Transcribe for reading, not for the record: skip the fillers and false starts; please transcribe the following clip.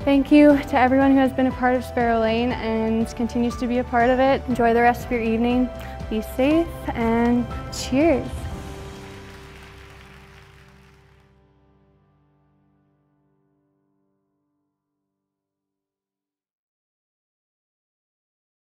Thank you to everyone who has been a part of Sparrow Lane and continues to be a part of it. Enjoy the rest of your evening. Be safe and cheers.